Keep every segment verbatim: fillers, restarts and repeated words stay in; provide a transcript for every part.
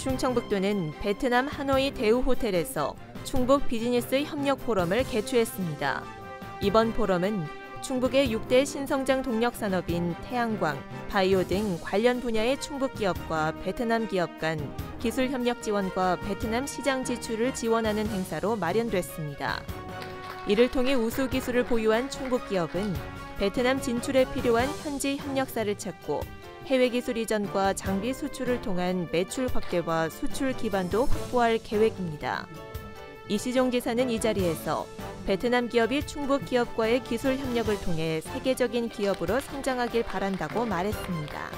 충청북도는 베트남 하노이 대우호텔에서 충북 비즈니스 협력 포럼을 개최했습니다. 이번 포럼은 충북의 육 대 신성장 동력 산업인 태양광, 바이오 등 관련 분야의 충북 기업과 베트남 기업 간 기술 협력 지원과 베트남 시장 지출을 지원하는 행사로 마련됐습니다. 이를 통해 우수 기술을 보유한 충북 기업은 베트남 진출에 필요한 현지 협력사를 찾고 해외 기술 이전과 장비 수출을 통한 매출 확대와 수출 기반도 확보할 계획입니다. 이시종 지사는 이 자리에서 베트남 기업이 충북 기업과의 기술 협력을 통해 세계적인 기업으로 성장하길 바란다고 말했습니다.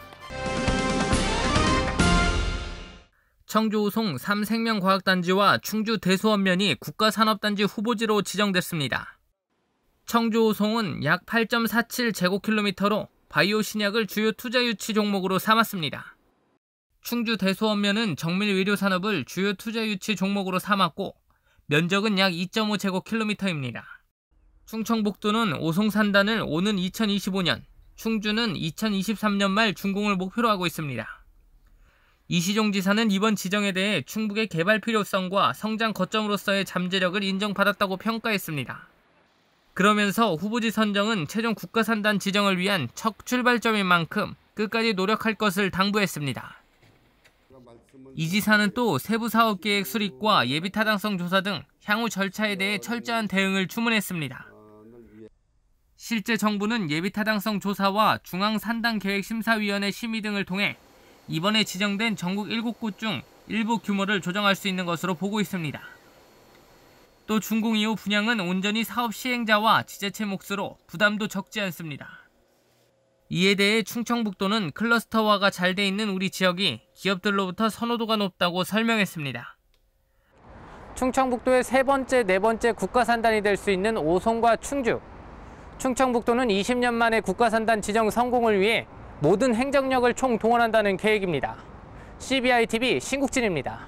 청주 오송 삼생명과학단지와 충주 대소원면이 국가산업단지 후보지로 지정됐습니다. 청주 오송은 약 팔 점 사칠 제곱킬로미터로 바이오 신약을 주요 투자 유치 종목으로 삼았습니다. 충주 대소원면은 정밀 의료 산업을 주요 투자 유치 종목으로 삼았고 면적은 약 이 점 오 제곱킬로미터입니다. 충청북도는 오송 산단을 오는 이천이십오 년, 충주는 이천이십삼 년 말 준공을 목표로 하고 있습니다. 이시종 지사는 이번 지정에 대해 충북의 개발 필요성과 성장 거점으로서의 잠재력을 인정받았다고 평가했습니다. 그러면서 후보지 선정은 최종 국가산단 지정을 위한 첫 출발점인 만큼 끝까지 노력할 것을 당부했습니다. 이 지사는 또 세부 사업계획 수립과 예비타당성 조사 등 향후 절차에 대해 철저한 대응을 주문했습니다. 실제 정부는 예비타당성 조사와 중앙산단계획심사위원회 심의 등을 통해 이번에 지정된 전국 일곱 곳 중 일부 규모를 조정할 수 있는 것으로 보고 있습니다. 또 준공 이후 분양은 온전히 사업 시행자와 지자체 몫으로 부담도 적지 않습니다. 이에 대해 충청북도는 클러스터화가 잘 돼 있는 우리 지역이 기업들로부터 선호도가 높다고 설명했습니다. 충청북도의 세 번째, 네 번째 국가산단이 될 수 있는 오송과 충주. 충청북도는 이십 년 만에 국가산단 지정 성공을 위해 모든 행정력을 총동원한다는 계획입니다. 씨비아이티비 신국진입니다.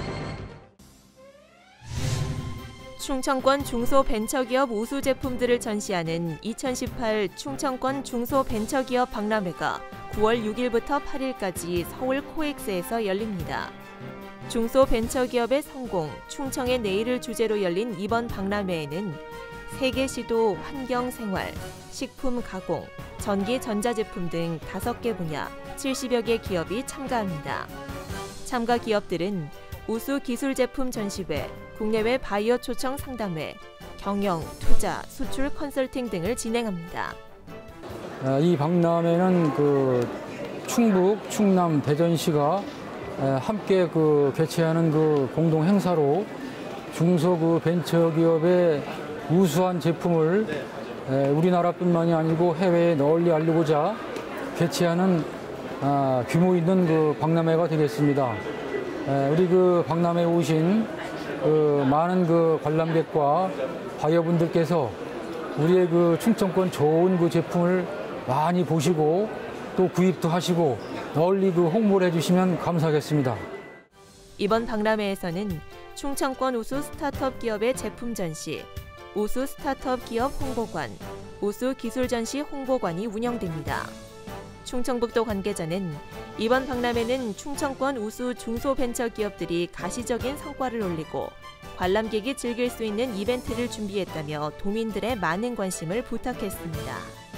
충청권 중소벤처기업 우수 제품들을 전시하는 이천십팔 충청권 중소벤처기업 박람회가 구월 육일부터 팔일까지 서울 코엑스에서 열립니다. 중소벤처기업의 성공, 충청의 내일을 주제로 열린 이번 박람회에는 세계시도, 환경생활, 식품 가공, 전기 전자제품 등 다섯 개 분야 칠십여 개 기업이 참가합니다. 참가 기업들은 우수 기술 제품 전시회, 국내외 바이오 초청 상담회, 경영, 투자, 수출 컨설팅 등을 진행합니다. 이 박람회는 그 충북, 충남, 대전시가 함께 그 개최하는 그 공동 행사로 중소 그 벤처기업의 우수한 제품을 우리나라뿐만이 아니고 해외에 널리 알리고자 개최하는 규모 있는 그 박람회가 되겠습니다. 우리 그 박람회에 오신 그 많은 그 관람객과 바이어분들께서 우리의 그 충청권 좋은 그 제품을 많이 보시고 또 구입도 하시고 널리 그 홍보를 해주시면 감사하겠습니다. 이번 박람회에서는 충청권 우수 스타트업 기업의 제품 전시, 우수 스타트업 기업 홍보관, 우수 기술 전시 홍보관이 운영됩니다. 충청북도 관계자는 이번 박람회는 충청권 우수 중소벤처기업들이 가시적인 성과를 올리고 관람객이 즐길 수 있는 이벤트를 준비했다며 도민들의 많은 관심을 부탁했습니다.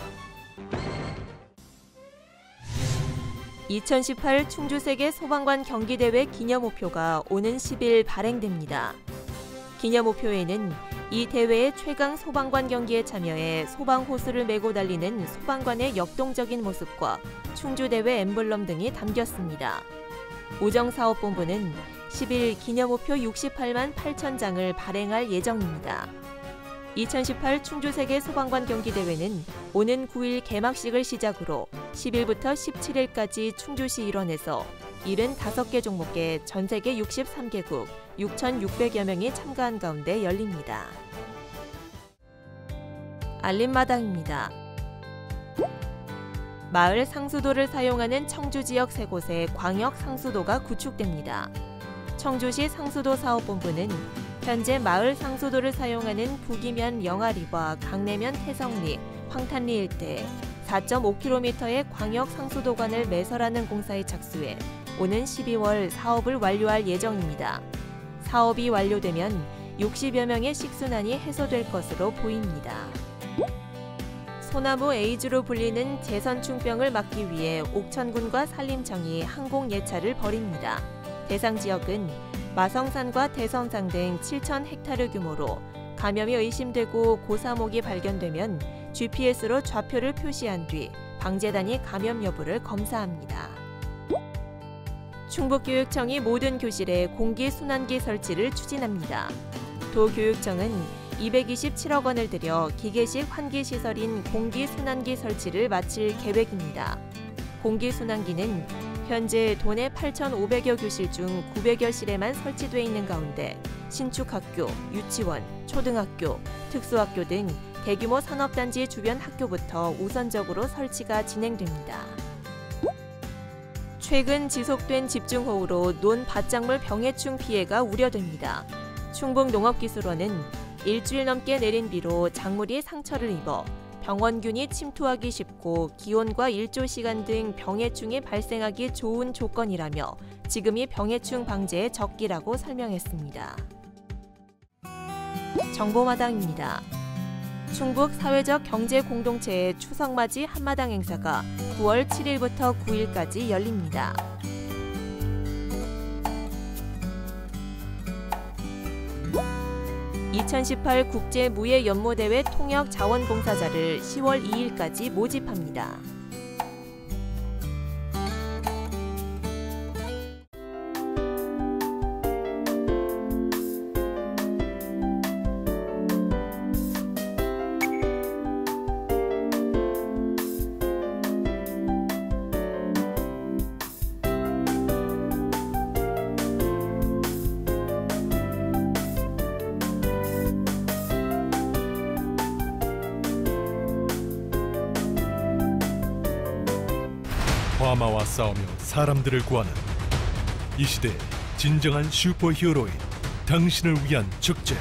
이천십팔 충주세계 소방관 경기대회 기념우표가 오는 십일 발행됩니다. 기념우표에는 이 대회의 최강 소방관 경기에 참여해 소방호스를 메고 달리는 소방관의 역동적인 모습과 충주대회 엠블럼 등이 담겼습니다. 우정사업본부는 십일 기념우표 육십팔만 팔천 장을 발행할 예정입니다. 이천십팔 충주세계 소방관 경기대회는 오는 구일 개막식을 시작으로 십일부터 십칠일까지 충주시 일원에서 칠십오 개 종목의 전 세계 육십삼 개국 육천육백여 명이 참가한 가운데 열립니다. 알림마당입니다. 마을 상수도를 사용하는 청주 지역 세 곳에 광역 상수도가 구축됩니다. 청주시 상수도 사업본부는 현재 마을 상수도를 사용하는 북이면 영아리와 강내면 태성리, 황탄리 일대에 사 점 오 킬로미터의 광역 상수도관을 매설하는 공사에 착수해 오는 십이월 사업을 완료할 예정입니다. 사업이 완료되면 육십여 명의 식순환이 해소될 것으로 보입니다. 소나무 에이즈로 불리는 제선충병을 막기 위해 옥천군과 산림청이 항공예차를 벌입니다. 대상 지역은 마성산과 대성산 등 칠천 헥타르 규모로 감염이 의심되고 고사목이 발견되면 지피에스로 좌표를 표시한 뒤 방재단이 감염 여부를 검사합니다. 충북교육청이 모든 교실에 공기순환기 설치를 추진합니다. 도교육청은 이백이십칠억 원을 들여 기계식 환기시설인 공기순환기 설치를 마칠 계획입니다. 공기순환기는 현재 도내 팔천오백여 교실 중 구백여 실에만 설치돼 있는 가운데 신축학교, 유치원, 초등학교, 특수학교 등 대규모 산업단지 주변 학교부터 우선적으로 설치가 진행됩니다. 최근 지속된 집중호우로 논 밭작물 병해충 피해가 우려됩니다. 충북농업기술원은 일주일 넘게 내린 비로 작물이 상처를 입어 병원균이 침투하기 쉽고 기온과 일조 시간 등 병해충이 발생하기 좋은 조건이라며 지금이 병해충 방제의 적기라고 설명했습니다. 정보마당입니다. 충북 사회적 경제 공동체의 추석맞이 한마당 행사가 구월 칠일부터 구일까지 열립니다. 이천십팔 국제무예연모대회 통역자원봉사자를 시월 이일까지 모집합니다. 화마와 싸우며 사람들을 구하는 이 시대의 진정한 슈퍼히어로인 당신을 위한 축제.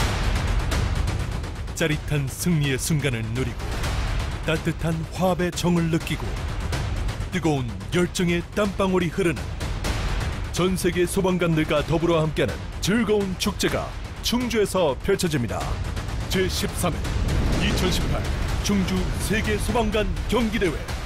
짜릿한 승리의 순간을 누리고 따뜻한 화합의 정을 느끼고 뜨거운 열정의 땀방울이 흐르는 전 세계 소방관들과 더불어 함께하는 즐거운 축제가 충주에서 펼쳐집니다. 제십삼 회 이천십팔 충주 세계 소방관 경기대회